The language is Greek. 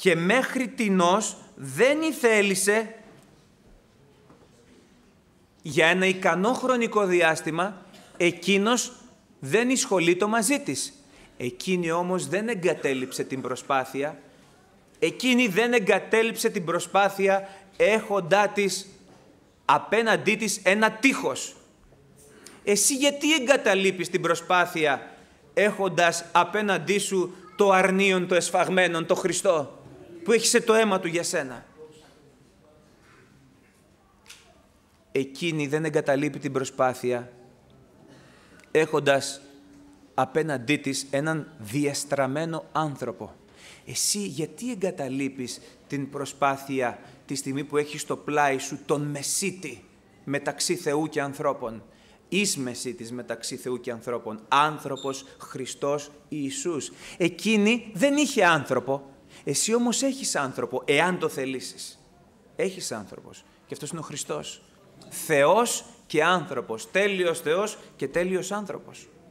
και μέχρι τινός δεν ηθέλησε για ένα ικανό χρονικό διάστημα, εκείνος δεν εισχολείτο μαζί της. Εκείνη όμως δεν εγκατέλειψε την προσπάθεια, έχοντά της απέναντί της ένα τείχος. Εσύ γιατί εγκαταλείπεις την προσπάθεια έχοντας απέναντί σου το αρνίον, το εσφαγμένον, το Χριστό, που έχισε το αίμα του για σένα? Εκείνη δεν εγκαταλείπει την προσπάθεια έχοντας απέναντί της έναν διεστραμμένο άνθρωπο. Εσύ γιατί εγκαταλείπεις την προσπάθεια τη στιγμή που έχεις στο πλάι σου τον μεσίτη μεταξύ Θεού και ανθρώπων? Εις μεσίτης μεταξύ Θεού και ανθρώπων, άνθρωπος Χριστός Ιησούς. Εκείνη δεν είχε άνθρωπο, εσύ όμως έχεις άνθρωπο, εάν το θελήσεις. Έχεις άνθρωπος και αυτός είναι ο Χριστός. Θεός και άνθρωπος, τέλειος Θεός και τέλειος άνθρωπος.